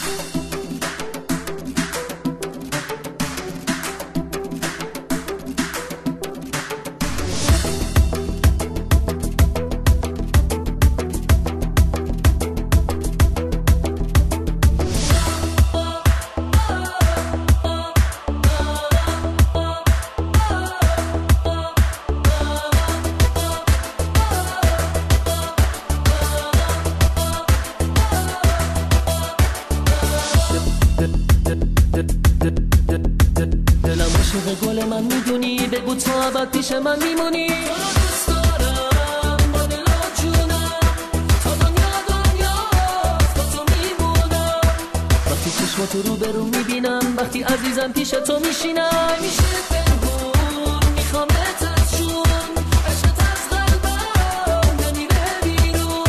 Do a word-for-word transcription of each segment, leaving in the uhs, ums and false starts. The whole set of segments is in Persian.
دلم عاشق گل من میدونی، بگو تا ابد پیش من میمونی. تو رو دوست دارم با دل و جونم، تا دنیا دنیا با تو میمونم. وقتی چشماتو رو به رو میبینم، وقتی عزیزم پیش تو میشینم، میشه پنهون میخوامت از جون، عشقت از قلبم نمیره بیرون.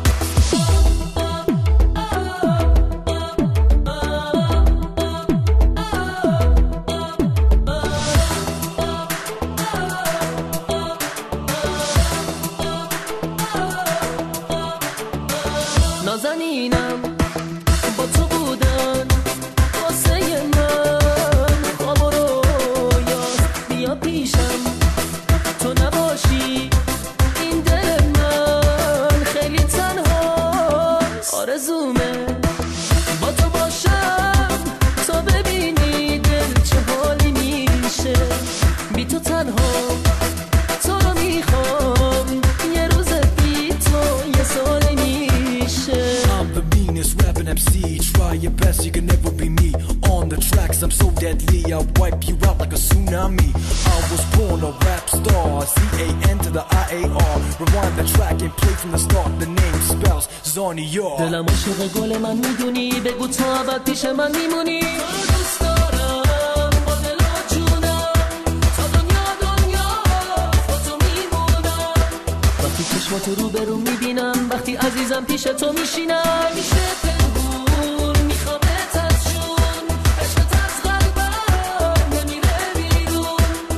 نازنینم با تو بودن واسه من، خواب و رویاست بیا پیشم، تو نباشی این دل من خیلی تنها. آرزومه با تو باشم تا ببینی دل چه حالی میشه بی تو تنها. تو رو میخوام یه روز بی تو یه سالی میشه. I'm the meanest rapping M C. Try your best, you can never be me. On the tracks, I'm so deadly. I'll wipe you out like a tsunami. I was born a rap star. C A N to the I A R. Rewind the track and play from the start. The name spells Zonior. دلم عاشق گل من میدونی، بگو تا ابد پیش من میمونی. تو رو دوست دارم با دل و جونم، تا دنیا دنیا با تو میمونم. وقتی چشماتو رو به رو میبینم، وقتی عزیزم پیش تو میشینم، میشه پنهون میخوامت از جون، عشقت از قلبم نمیره بیرون.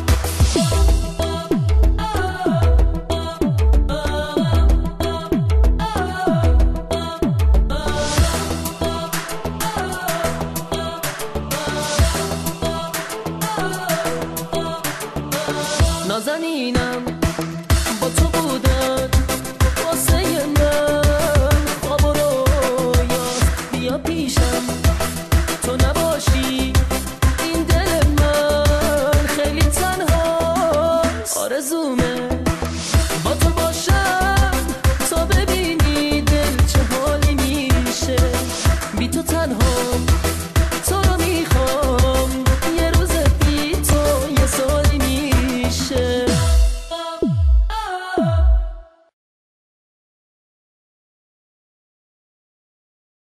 نازنینم با تو بودن واسه من، خواب و رویاست بیا پیشم، تو نباشی این دل من خیلی تنها. آرزومه با تو باشم تا ببینی دل چه حالی میشه بی تو تنها.